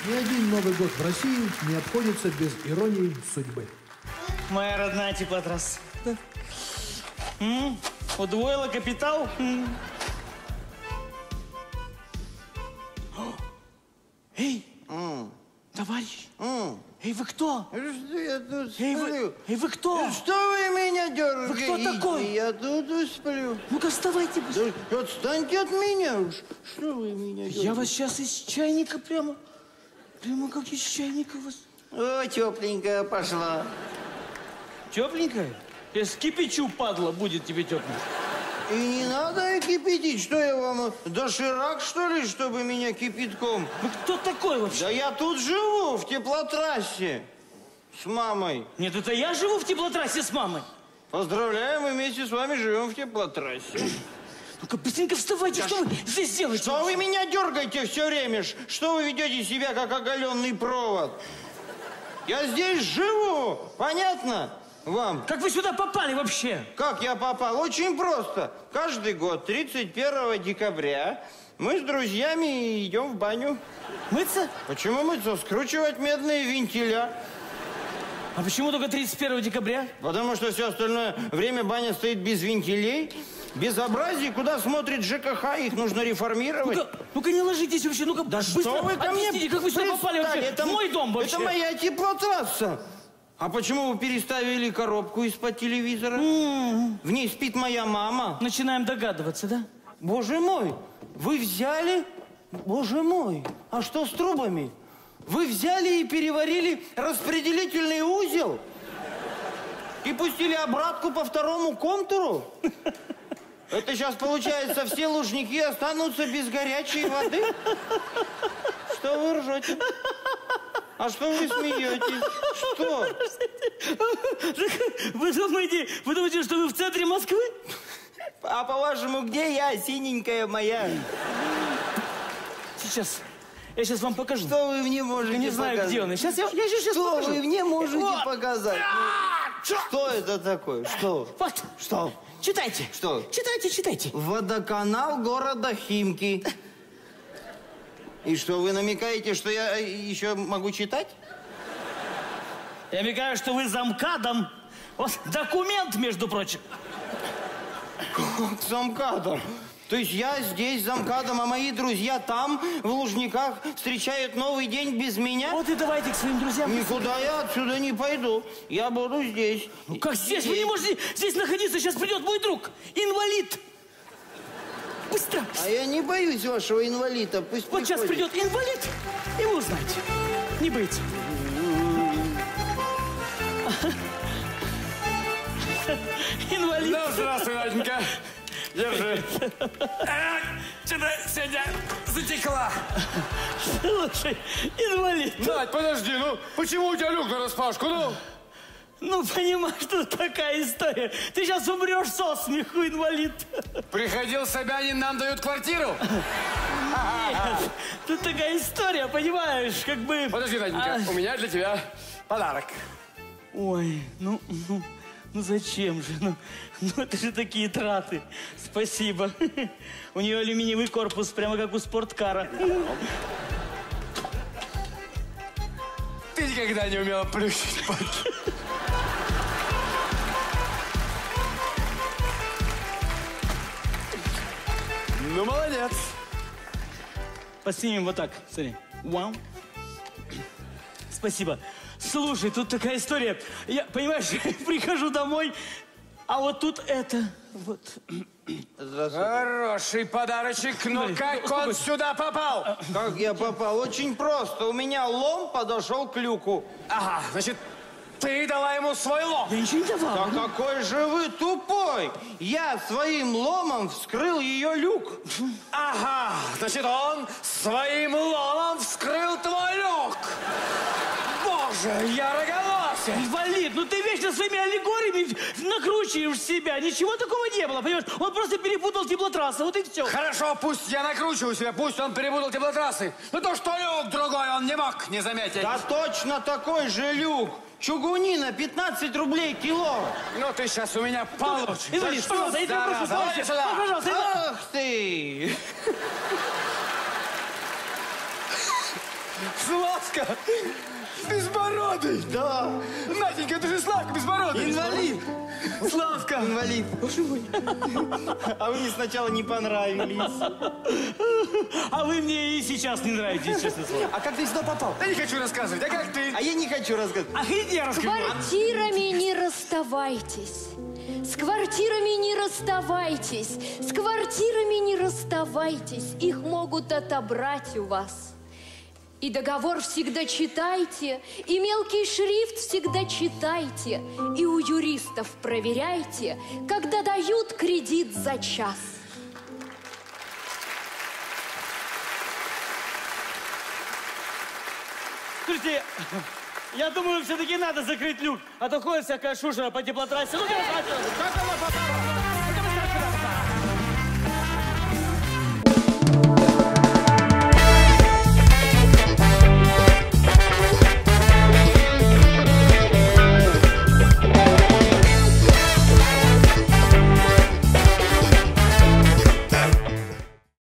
Ни один Новый год в России не обходится без иронии судьбы. Моя родная теплотрасса. Удвоила капитал. Эй, товарищ. Эй, вы кто? Я тут Эй, сплю. вы кто? Что вы меня дергаете? Вы кто такой? Я тут сплю. Ну-ка, вставайте. Да отстаньте от меня уж. Что вы меня дергаете? Я вас сейчас из чайника прямо как из чайника вас. О, тепленькая пошла. Тепленькая? Я скипячу, падла, будет тебе тепленькая. И не надо кипятить. Что я вам, доширак, что ли, чтобы меня кипятком? Вы кто такой вообще? Да я тут живу, в теплотрассе. С мамой. Нет, это я живу в теплотрассе с мамой. Поздравляем, мы вместе с вами живем в теплотрассе. Ну-ка, быстренько вставайте, что вы здесь делаете? Что вы меня дергаете все время? Что вы ведете себя, как оголенный провод? Я здесь живу, понятно вам? Как вы сюда попали вообще? Как я попал? Очень просто. Каждый год, 31 декабря, мы с друзьями идем в баню. Мыться? Почему мыться? Скручивать медные вентиля. А почему только 31 декабря? Потому что все остальное время баня стоит без вентилей. Безобразие, куда смотрит ЖКХ, их нужно реформировать. Ну-ка не ложитесь вообще, ну-ка да быстро что вы ко мне объясните, как вы сюда попали вообще? Это в мой дом вообще. Это моя теплотрасса. А почему вы переставили коробку из-под телевизора? В ней спит моя мама. Начинаем догадываться, да? Боже мой, вы взяли... Боже мой, а что с трубами? Вы взяли и переварили распределительный узел? И пустили обратку по второму контуру? Это сейчас, получается, все лужники останутся без горячей воды? Что вы ржете? А что вы смеетесь? Что? Вы думаете, что вы в центре Москвы? А по-вашему, где я, синенькая моя? Сейчас. Я сейчас вам покажу. Что вы мне можете показать? Не знаю, где он. Сейчас я сейчас Что покажу. вы мне можете Вот. показать? Что это такое? Что? Вот. Что? Читайте. Что? Читайте. Водоканал города Химки. И что, вы намекаете, что я еще могу читать? Я намекаю, что вы замкадом. Вот документ, между прочим. Как замкадом? То есть я здесь замкадом, а мои друзья там, в Лужниках, встречают Новый день без меня? Вот и давайте к своим друзьям. Никуда я отсюда не пойду. Я буду здесь. Ну как здесь? Вы не можете здесь находиться. Сейчас придет мой друг. Инвалид. Быстро. А я не боюсь вашего инвалида. Пусть вот сейчас придет инвалид, и вы узнаете. Не боитесь. Инвалид. Ну, здравствуй, Наденька. Держи. Что-то сегодня затекла. Слушай, инвалид. Надь, подожди, ну почему у тебя люк нараспашку, ну? Ну, понимаешь, тут такая история. Ты сейчас умрешь со смеху, инвалид. Приходил Собянин, нам дают квартиру? Нет, тут такая история, понимаешь, как бы... Подожди, Наденька, у меня для тебя подарок. Ой, ну зачем же? Ну это же такие траты. Спасибо. У нее алюминиевый корпус, прямо как у спорткара. Ты никогда не умела плющить пальцы. Ну, молодец. Поснимем вот так, смотри. Вау. Спасибо. Слушай, тут такая история. Я, понимаешь, прихожу домой, а вот тут это вот. Хороший подарочек, но как он сюда попал? Как я попал? Очень просто. У меня лом подошел к люку. Ага, значит, ты дала ему свой лом. Я ничего не давал. Да какой же вы тупой! Я своим ломом вскрыл ее люк. Ага, значит, он своим ломом вскрыл твой люк. Боже, я роголосый. Инвалид, ну ты вечно своими аллегориями накручиваешь себя. Ничего такого не было, понимаешь? Он просто перепутал теплотрассы, вот и все. Хорошо, пусть я накручиваю себя, пусть он перепутал теплотрассы. Но то, что люк другой, он не мог не заметить. Да точно такой же люк. Чугунина, 15 рублей кило. Ну ты сейчас у меня получишь. Инвалид, пожалуйста, я тебя прошу, давай сюда. пожалуйста. Ах ты! Славка! Безбородый! Да. Наденька, это же Славка Безбородый! Инвалид. Славка! Инвалид. А вы мне сначала не понравились. А вы мне и сейчас не нравитесь, честно слово. А как ты сюда попал? Да не хочу рассказывать, а как ты? А я не хочу рассказывать. А хотите я С расскажу? квартирами не расставайтесь. С квартирами не расставайтесь. С квартирами не расставайтесь. Их могут отобрать у вас. И договор всегда читайте, и мелкий шрифт всегда читайте, и у юристов проверяйте, когда дают кредит за час. Слушайте, я думаю, все-таки надо закрыть люк, а то ходит всякая шушера по теплотрассе. Ну, Как она попала?